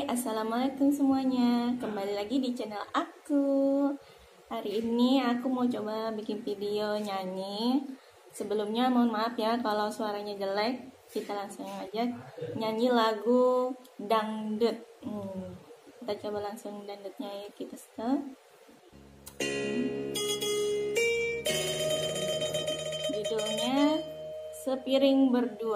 Assalamualaikum semuanya. Kembali lagi di channel aku. Hari ini aku mau coba bikin video nyanyi. Sebelumnya mohon maaf ya kalau suaranya jelek. Kita langsung aja nyanyi lagu dangdut. Kita coba langsung dangdutnya ya, kita start. Judulnya Sepiring Berdua.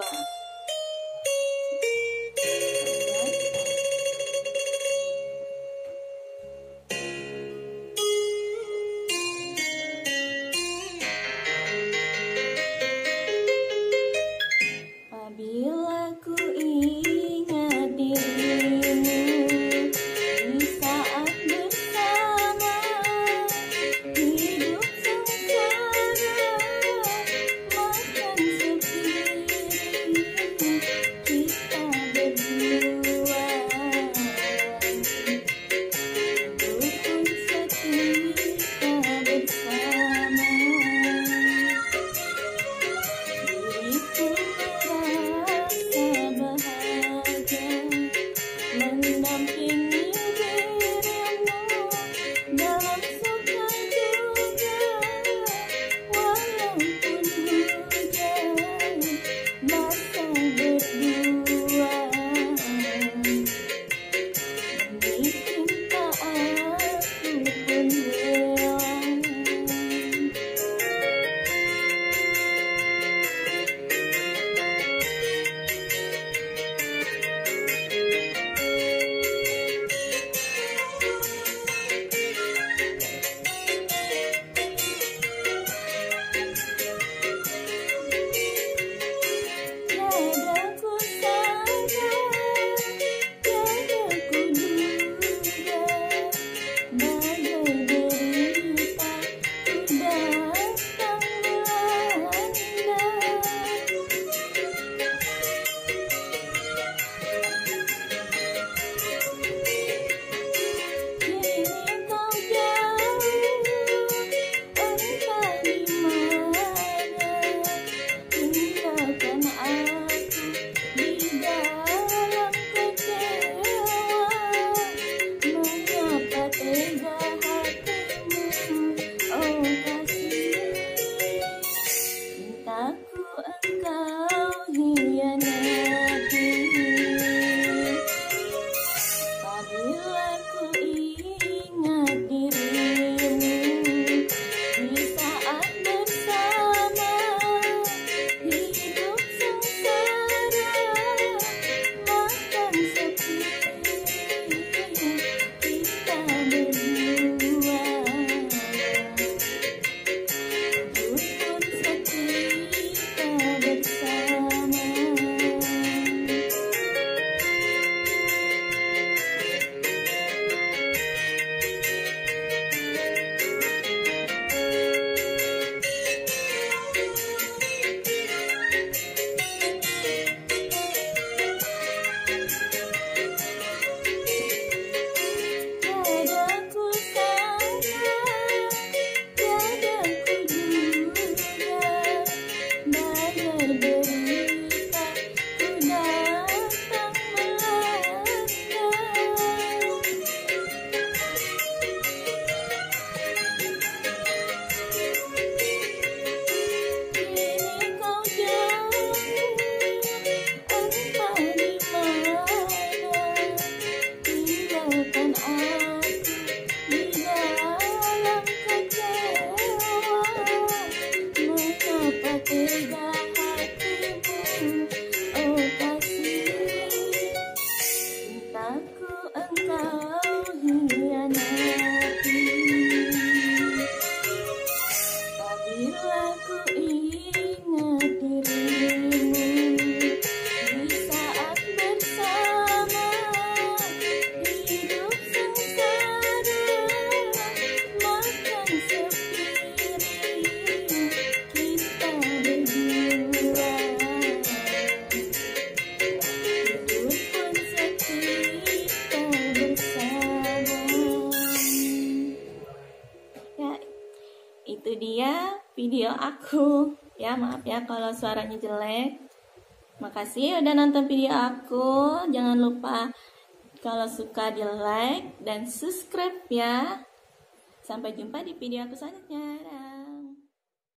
Bila ku ingat dirimu di saat bersama, hidup sengsara, makan sepiring kita berdua, rukun seketika bersama. Diriku mendampingi dirimu dalam suka duka, walaupun hujan basah berdua. Demi cinta aku pun rela. Itu dia video aku ya, maaf ya kalau suaranya jelek. Makasih udah nonton video aku. Jangan lupa Kalau suka di like dan subscribe ya. Sampai jumpa di video aku selanjutnya.